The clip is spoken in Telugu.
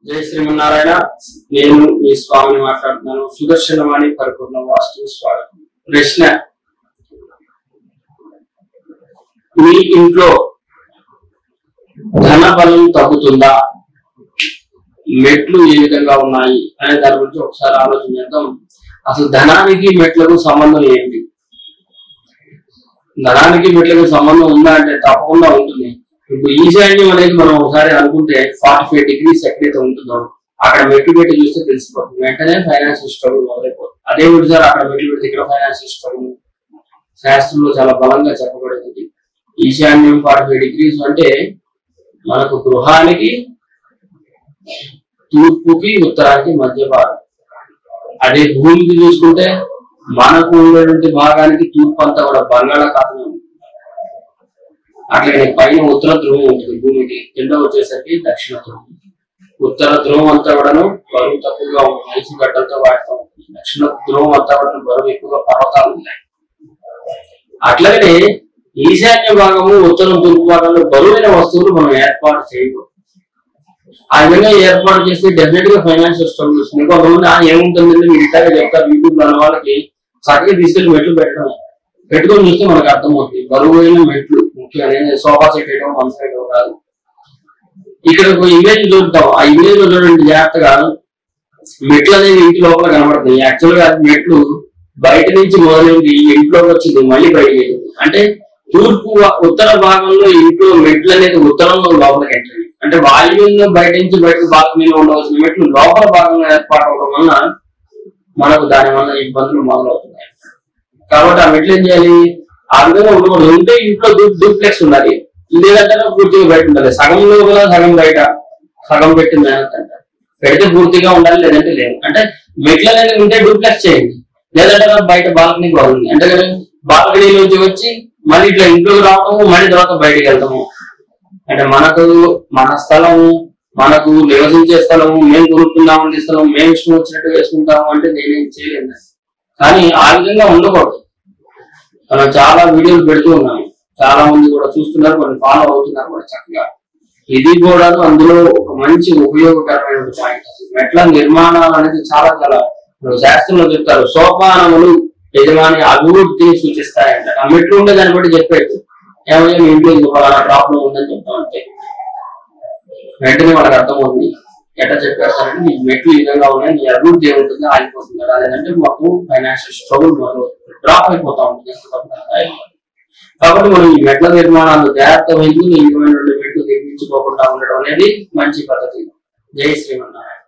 జై శ్రీమన్నారాయణ. నేను మీ స్వామిని మాట్లాడుతున్నాను. సుదర్శనవాణి పరిపూర్ణ వాస్తు స్వాగతం. ప్రశ్న: మీ ఇంట్లో ధన బలం తగ్గుతుందా? మెట్లు ఏ విధంగా ఉన్నాయి అనే దాని గురించి ఒకసారి ఆలోచన చేద్దాం. అసలు ధనానికి మెట్లకు సంబంధం ఏంటి? ధనానికి మెట్లకు సంబంధం ఉందా అంటే తప్పకుండా ఉంటుంది. ఇప్పుడు ఈశాన్యం అనేది మనం ఒకసారి అనుకుంటే 45 degrees ఎక్కడైతే ఉంటుందో అక్కడ మెట్లు పెట్టి చూస్తే తెలిసిపోతుంది. వెంటనే ఫైనాన్షియల్ స్ట్రగుల్ మొదలైపోతుంది. అదే సార్ అక్కడ మెట్లు పెడితే ఇక్కడ ఫైనాన్షియల్ స్ట్రగుల్ శాస్త్రంలో చాలా బలంగా చెప్పబడింది. ఈశాన్యం 45 degrees అంటే మనకు గృహానికి తూర్పుకి ఉత్తరానికి మధ్య భాగం. అదే భూమికి చూసుకుంటే మనకు ఉన్నటువంటి భాగానికి తూర్పు అంతా కూడా బంగాళాఖాతం ఉంటుంది. అట్లాగే పైన ఉత్తర ధ్రువం ఉంటుంది భూమికి, కింద వచ్చేసరికి దక్షిణ ధ్రువం. ఉత్తర ధ్రువం అంతా కూడాను బరువు తక్కువగా ఉంటుంది, ఐసు గడ్డలతో వాడుతూ ఉంటుంది. దక్షిణ ధ్రువం అంతా కూడా బరువు ఎక్కువగా పర్వతాలు ఉన్నాయి. అట్లాగే ఈశాన్య భాగము ఉత్తరం తూర్పు భాగంలో బరువైన వస్తువులు మనం ఏర్పాటు చేయకూడదు. ఆ విధంగా ఏర్పాటు చేస్తే డెఫినెట్ గా ఫైనాన్షియల్ స్ట్రగుల్ వస్తుంది. కొంతమంది ఏముంటుందంటే మీరు ఇట్లాగే చెప్తారు యూట్యూబ్ లో అన్న వాళ్ళకి చక్కగా తీసుకెళ్లి మెట్లు పెట్టడం, పెట్టుకొని చూస్తే మనకు అర్థమవుతుంది. బరువైన మెట్లు ముఖ్యంగా సోఫా సెట్ వేయడం, మంచం వేయడం కాదు. ఇక్కడ ఒక ఇమేజ్ చూద్దాం. ఆ ఇమేజ్ లో చూడండి జాగ్రత్తగా. మెట్లు అనేది ఇంటి లోపల కనబడుతుంది. యాక్చువల్ గా మెట్లు బయట నుంచి మొదలైంది, ఇంట్లోకి వచ్చింది, మళ్ళీ బయటకి వెళ్ళింది. అంటే తూర్పు ఉత్తర భాగంలో ఇంట్లో మెట్లు అనేది ఉత్తరంలో లోపలికి ఎంట్రీ. అంటే వాయువ్యంలో బయట నుంచి బయటకు బాల్కనీలో ఉండవలసిన మెట్లు లోపల భాగంగా ఏర్పాటు అవడం వలన మనకు దాని వల్ల ఇబ్బందులు మొదలవుతున్నాయి. కాబట్టి ఆ మెట్లు ఏం చేయాలి? ఆ విధంగా ఉండకూడదు. ఉంటే ఇంట్లో డూప్లెక్స్ ఉండాలి. లేదంటే పూర్తిగా బయట ఉండాలి. సగంలో కూడా సగం బయట, సగం పెట్టింది అంటారు. పెడితే పూర్తిగా ఉండాలి, లేదంటే లేదు. అంటే మెట్లు అనేది ఉంటే డూప్లెక్స్ చేయండి, లేదంటే బయట బాల్కనీ బాగుంది అంటే బాల్కనీలోంచి వచ్చి మళ్ళీ ఇట్లా ఇంట్లోకి రావటము, మళ్ళీ తర్వాత బయటకు వెళ్తాము. అంటే మనకు మన స్థలము, మనకు నివసించే స్థలము, మేము కొనుక్కుందామంటే స్థలం, మేము ఇష్టం వచ్చినట్టు వేసుకుంటాము అంటే నేనేం చేయలేదు. కానీ ఆ విధంగా ఉండకూడదు. మనం చాలా వీడియోలు పెడుతూ ఉన్నాము, చాలా మంది కూడా చూస్తున్నారు, కొన్ని ఫాలో అవుతున్నారు కూడా చక్కగా. ఇది కూడా అందులో ఒక మంచి ఉపయోగకరమైన పాయింట్. మెట్ల నిర్మాణాలు అనేది చాలా చాలా శాస్త్రంలో చెప్తారు. సోపానములు యజమాని అభివృద్ధిని సూచిస్తాయంట. ఆ మెట్లు ఉండే దాన్ని బట్టి చెప్పేది ఏమైనా మీ ఇంట్లో ప్రాబ్లం ఉందని చెప్తామంటే వెంటనే వాళ్ళకి అర్థమవుతుంది. ఎట్లా చెప్పేస్తారంటే మీ మెట్లు ఈ విధంగా ఉన్నాయి, మీ అభివృద్ధి ఏముంటుంది ఆగిపోతుంది కదా, లేదంటే మాకు ఫైనాన్షియల్ స్ట్రగుల్ డ్రాప్ అయిపోతా ఉంటుంది. కాబట్టి మనం ఈ మెట్ల నిర్మాణాలు జాగ్రత్త వహించి ఈ విధమైన మెట్లు నిర్మించుకోకుండా ఉండడం అనేది మంచి పద్ధతి. జై శ్రీమన్నారాయణ.